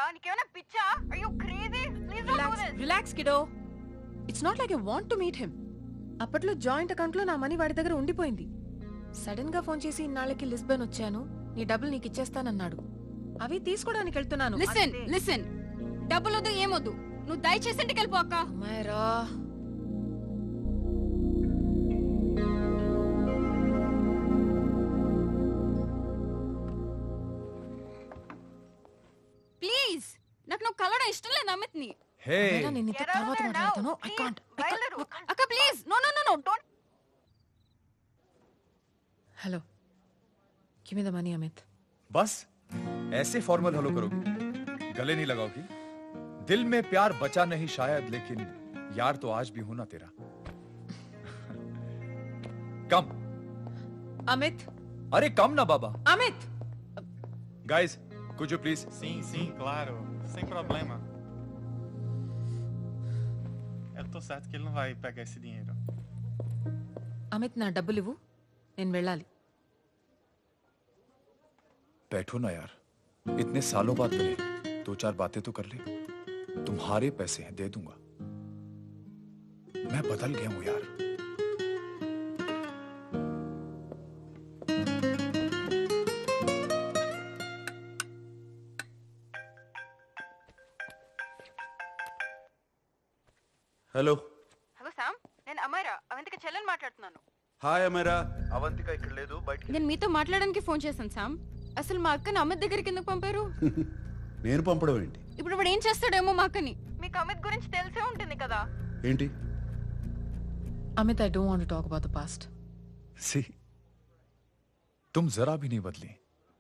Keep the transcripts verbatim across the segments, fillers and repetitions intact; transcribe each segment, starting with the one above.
నీకేమైనా పిచ్చా? Are you crazy? Please don't do this. Relax, kiddo. It's not like I want to meet him. అప్పట్లో joint account లో నా money వాడి దగ్గర ఉండిపోయింది. సడన్ గా ఫోన్ చేసి ఇన్నాళ్ళకి లిస్బన్ వచ్చాను, నీ డబ్బులు నీకు ఇచ్చేస్తానన్నాడు. అవి తీసుకోవడానికి వెళ్తున్నాను. లిసన్ లిసన్ డబ్బులు వద్దు ఏమొద్దు, నువ్వు దయచేసి ఇంటికి వెళ్ళిపో అక్క. అమ్మాయిరా, ప్లీజ్ నాకు నువ్వు కలవడం ఇష్టం లేదు అమిత్ ని. హే నేను నీతో తర్వాత మాట్లాడతాను. I can't. అక్క please no no no no don't. Hello, give me the money Amit. बस ऐसे फॉर्मल हेलो करोगी, गले नहीं लगाओगी? दिल में प्यार बचा नहीं शायद, लेकिन यार तो आज भी हूं ना तेरा. कम अमित. अरे कम ना बाबा. Amit. Guys, could you please? Sim, sim, claro, sem problema. Eu tô certo que ele não vai pegar esse dinheiro. Amit, నా డబ్బులు ఇవ్వు, నేను వెళ్ళాలి. बैठो ना यार, इतने सालों बाद मिले, दो चार बातें तो कर ले. तुम्हारे पैसे हैं, दे दूंगा. मैं बदल गया हूं यार. హలో హలో సామ్, నేను అమైరా, అవంతిక చెల్లెని మాట్లాడుతున్నాను. హాయ్ అమరా. అవంతిక ఇక్కడ లేదు, బయట. నేను మీతో మాట్లాడడానికి ఫోన్ చేశాను సామ్. అసలు మా అక్కని అమిత్ దగ్గరికి ఎందుకు పంపారు? నేను పంపడం ఏంటి? ఇప్పుడు వాడు ఏం చేస్తాడేమో మా అక్కని. మీకు అమిత్ గురించి తెలిసే ఉంటుంది కదా. ఏంటి? Amit, I don't want to talk about the past. See, तुम जरा भी नहीं बदली.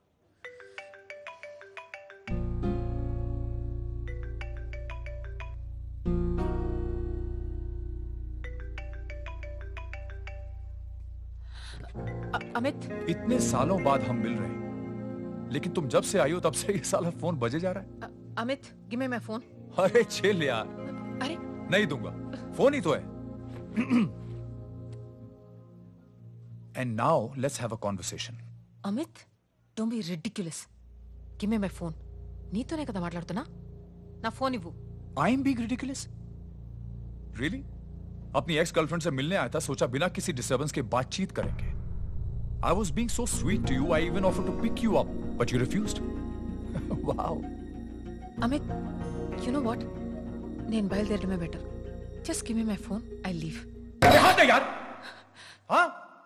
अमित, इतने सालों बाद हम मिल रहे हैं, लेकिन तुम जब से आई हो तब से ये साला फोन बजे जा रहा है. Amit, give me my phone. अरे चिल यार. अरे नहीं दूंगा, फोन ही तो है. And now let's have a conversation. Amit, don't be ridiculous. Give me my phone. నీతోనే కదా మాట్లాడుతున్నా, నా ఫోన్ ఇవ్వు. I'm being ridiculous? Really? अपनी एक्स गर्लफ्रेंड से मिलने आया था, सोचा बिना किसी डिस्टर्बेंस के बातचीत करेंगे. I was being so sweet to you, I even offered to pick you up, but you refused. Wow. Amit, you know what, నేను బయలుదేరడమే better. Just give me my phone, I leave. अरे हाँ दे यार. हाँ?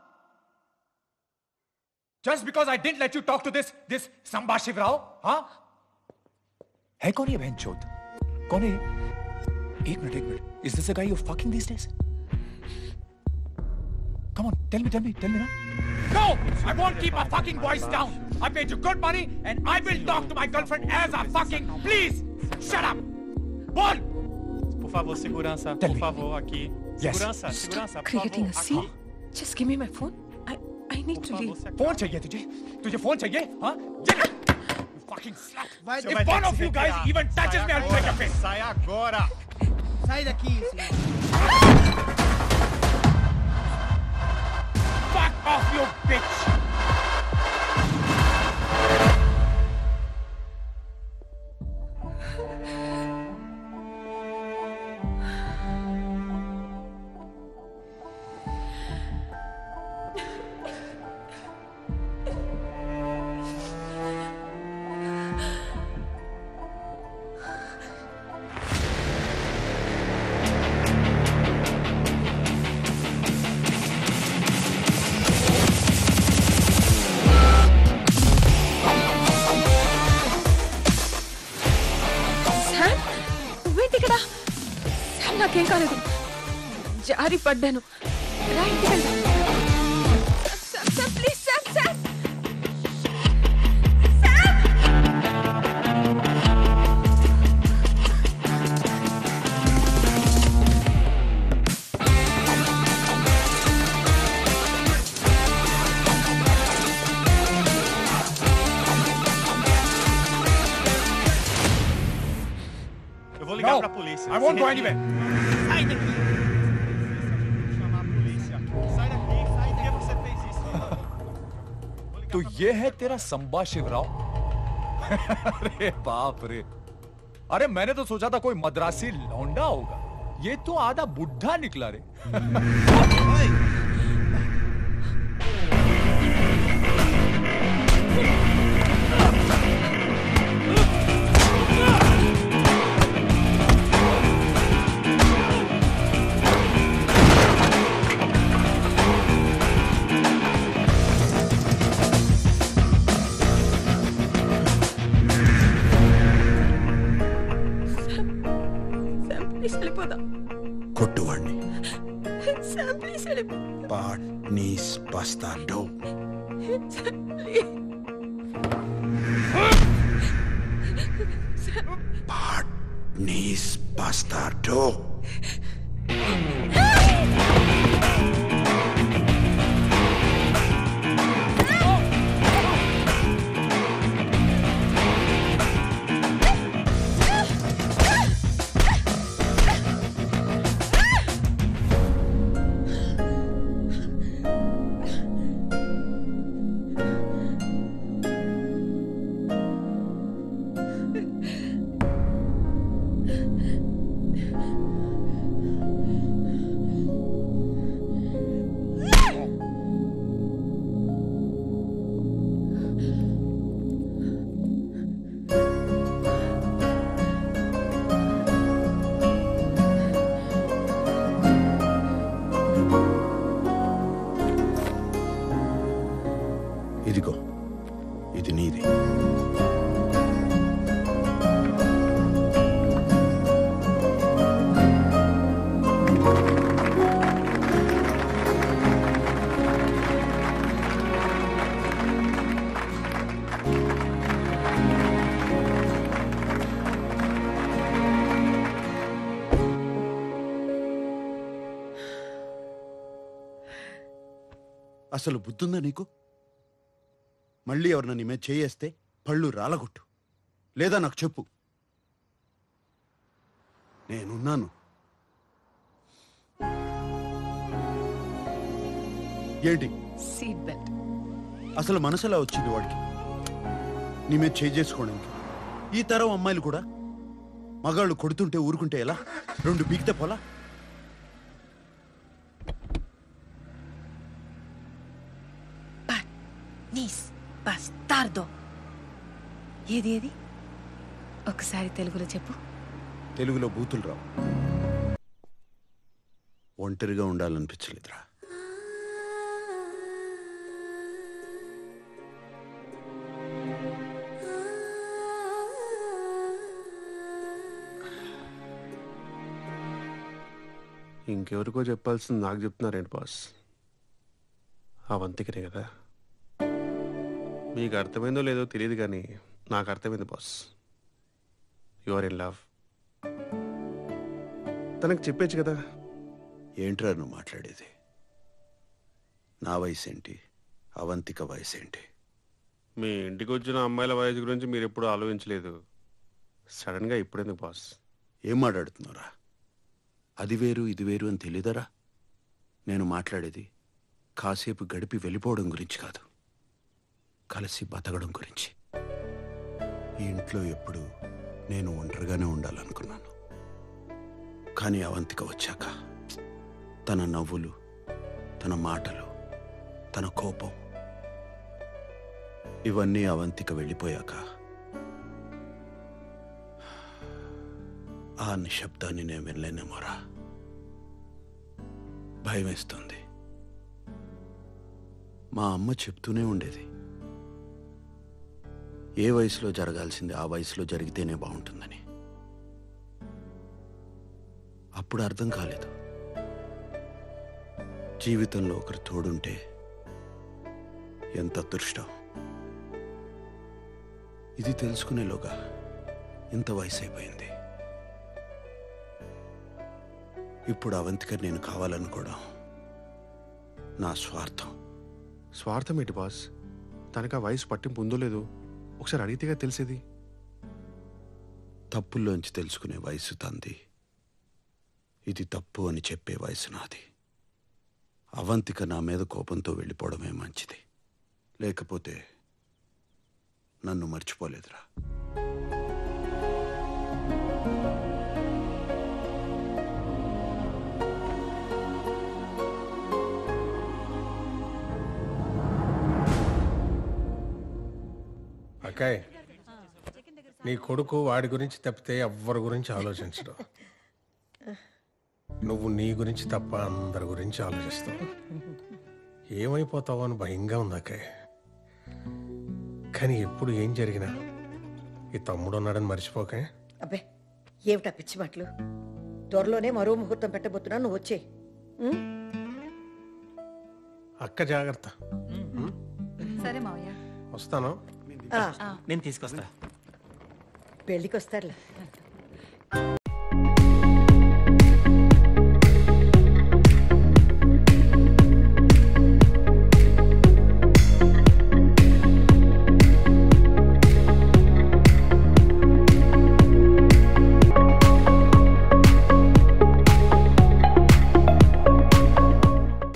Just because I didn't let you talk to this this Samba Shivrao, हाँ? है कौन ये बहनचोद? कौन है? एक मिनट, एक minute. Is this a guy you're fucking these days? Come on, tell me, tell me, tell me now. No! I won't keep our fucking voice down. I paid you good money and I will talk to my girlfriend as a fucking... Please! Shut up! Bol! Por favor, segurança, Tell por me. favor, aqui. Yes. Segurança, segurança, por Creating favor. a scene. Just give me my phone. I I need Por to favor, leave. se phone चाहिए तुझे? तुझे phone चाहिए? हाँ? You fucking slut! Você If vai ter one que of se you guys retirar. even touches Sai me, I'll break your agora, face! Sai agora! Sai daqui, senhor. Fuck off, you bitch! నాకేం కాలేదు, జారి పడ్డాను. Right వెళ్దాం. Sir, sir, please sir, sir. Eu vou ligar No, pra polícia. I won't Se go retire. anywhere. Sai daqui! Vou chamar a polícia. Sai daqui, sai daqui. Por que você fez isso? तो ये है तेरा संबा शिवराव? अरे बाप रे, अरे मैंने तो सोचा था कोई मद्रासी लौंडा होगा, ये तो आधा बुढ़ा निकला रे। కొట్టువాణ్ణి పాడ్ నీస్ బస్తార్డో పాడ్ నీస్ బస్తార్డో ఇదిగో ఇది నీది. అసలు బుద్ధుందా నీకు? మళ్ళీ ఎవరన్నా నీ మీద చేయేస్తే పళ్ళు రాలగొట్టు, లేదా నాకు చెప్పు, నేనున్నాను. ఏంటి సీట్ బెల్ట్. అసలు మనసులా వచ్చింది వాడికి నీ మీద చేయి చేసుకోవడానికి? ఈ తరం అమ్మాయిలు కూడా మగాళ్ళు కొడుతుంటే ఊరుకుంటే ఎలా? రెండు పీకితే పోలా? నీస్ బస్తార్దో. ఏది ఏది ఒకసారి తెలుగులో చెప్పు. తెలుగులో బూతులు రావు. ఒంటరిగా ఉండాలనిపించలేదురా. ఇంకెవరికో చెప్పాల్సింది నాకు చెప్తున్నారేంటి బాస్? అవంతికనే కదా. మీకు అర్థమైందో లేదో తెలియదు కానీ నాకు అర్థమైంది boss. You are in love. తనకు చెప్పేచ్చు కదా. ఏంట్రా నువ్వు మాట్లాడేది? నా వయసు ఏంటి, అవంతిక వయసు ఏంటి? మీ ఇంటికి వచ్చిన అమ్మాయిల వయసు గురించి మీరు ఎప్పుడు ఆలోచించలేదు. సడన్గా ఇప్పుడెందుకు బాస్? ఏం మాట్లాడుతున్నారా? అది వేరు ఇది వేరు అని తెలీదరా? నేను మాట్లాడేది కాసేపు గడిపి వెళ్ళిపోవడం గురించి కాదు, కలిసి బతకడం గురించి. ఈ ఇంట్లో ఎప్పుడు నేను ఒంటరిగానే ఉండాలనుకున్నాను. కానీ అవంతిక వచ్చాక తన నవ్వులు, తన మాటలు, తన కోపం, ఇవన్నీ అవంతిక వెళ్ళిపోయాక ఆ నిశ్శబ్దాన్ని నేను వినలేనేమోరా. భయం వేస్తుంది. మా అమ్మ చెప్తూనే ఉండేది, ఏ వయసులో జరగాల్సింది ఆ వయసులో జరిగితేనే బాగుంటుందని. అప్పుడు అర్థం కాలేదు, జీవితంలో ఒకరు తోడుంటే ఎంత అదృష్టం. ఇది తెలుసుకునేలోగా ఇంత వయసు అయిపోయింది. ఇప్పుడు అవంతిక నేను కావాలనుకోవడం నా స్వార్థం. స్వార్థం ఏంటి బాస్? తనకు ఆ వయసు పట్టింపు ఉందో లేదో ఒకసారి అడిగితేగా తెలిసేది. తప్పుల్లోంచి తెలుసుకునే వయసు తంది, ఇది తప్పు అని చెప్పే వయసు నాది. అవంతిక నా మీద కోపంతో వెళ్ళిపోవడమే మంచిది, లేకపోతే నన్ను మర్చిపోలేదురా. అక్కాయ్ నీ కొడుకు వాడి గురించి తప్పితే ఎవ్వరి గురించి ఆలోచించడు. నువ్వు నీ గురించి తప్ప అందరి గురించి ఆలోచిస్తావు. ఏమైపోతావో అని భయంగా ఉంది అక్కాయ్. కానీ ఎప్పుడు ఏం జరిగినా ఈ తమ్ముడు ఉన్నాడని మర్చిపోకే. అబ్బే ఏమిటా పిచ్చి మాటలు. త్వరలోనే మరో ముహూర్తం పెట్టబోతున్నా, నువ్వు వచ్చే. అక్క జాగ్రత్త. సరే మావయ్య. వస్తాను. నేను తీసుకొస్తా. పెళ్ళికి వస్తారులే.